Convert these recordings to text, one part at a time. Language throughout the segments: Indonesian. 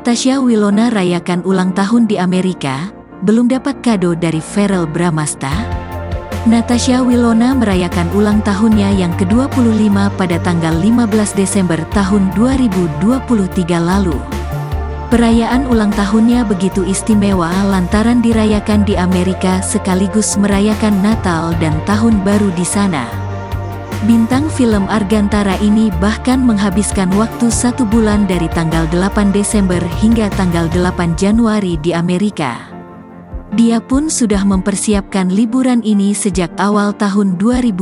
Natasha Wilona rayakan ulang tahun di Amerika, belum dapat kado dari Verrell Bramasta? Natasha Wilona merayakan ulang tahunnya yang ke-25 pada tanggal 15 Desember tahun 2023 lalu. Perayaan ulang tahunnya begitu istimewa lantaran dirayakan di Amerika sekaligus merayakan Natal dan Tahun Baru di sana. Bintang film Argantara ini bahkan menghabiskan waktu 1 bulan dari tanggal 8 Desember hingga tanggal 8 Januari di Amerika. Dia pun sudah mempersiapkan liburan ini sejak awal tahun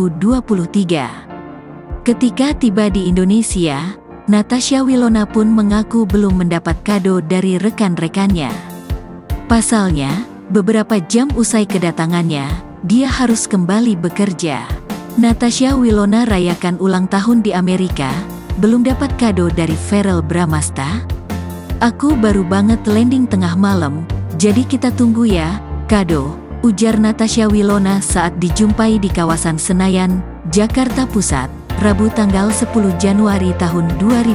2023. Ketika tiba di Indonesia, Natasha Wilona pun mengaku belum mendapat kado dari rekan-rekannya. Pasalnya, beberapa jam usai kedatangannya, dia harus kembali bekerja. Natasha Wilona rayakan ulang tahun di Amerika, belum dapat kado dari Verrell Bramasta? Aku baru banget landing tengah malam, jadi kita tunggu ya, kado, ujar Natasha Wilona saat dijumpai di kawasan Senayan, Jakarta Pusat, Rabu tanggal 10 Januari tahun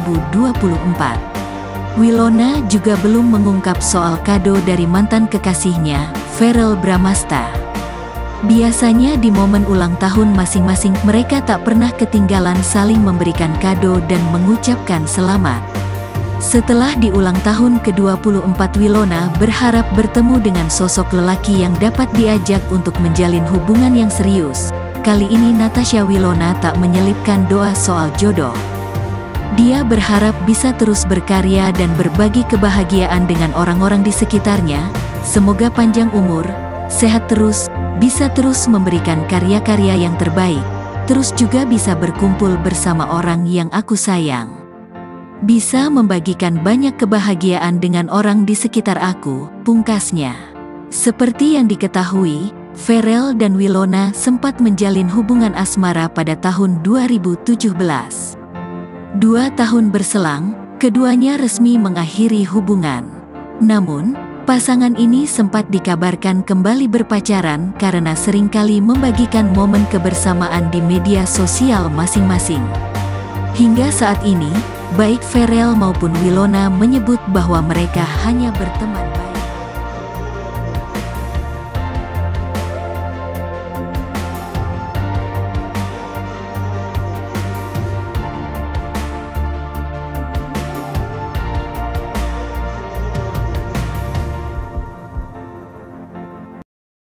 2024. Wilona juga belum mengungkap soal kado dari mantan kekasihnya, Verrell Bramasta. Biasanya di momen ulang tahun masing-masing mereka tak pernah ketinggalan saling memberikan kado dan mengucapkan selamat. Setelah di ulang tahun ke-24 Wilona berharap bertemu dengan sosok lelaki yang dapat diajak untuk menjalin hubungan yang serius. Kali ini Natasha Wilona tak menyelipkan doa soal jodoh. Dia berharap bisa terus berkarya dan berbagi kebahagiaan dengan orang-orang di sekitarnya. Semoga panjang umur, sehat terus, bisa terus memberikan karya-karya yang terbaik, terus juga bisa berkumpul bersama orang yang aku sayang. Bisa membagikan banyak kebahagiaan dengan orang di sekitar aku, pungkasnya. Seperti yang diketahui, Verrell dan Wilona sempat menjalin hubungan asmara pada tahun 2017. 2 tahun berselang, keduanya resmi mengakhiri hubungan. Namun, pasangan ini sempat dikabarkan kembali berpacaran karena seringkali membagikan momen kebersamaan di media sosial masing-masing. Hingga saat ini, baik Verrell maupun Wilona menyebut bahwa mereka hanya berteman baik.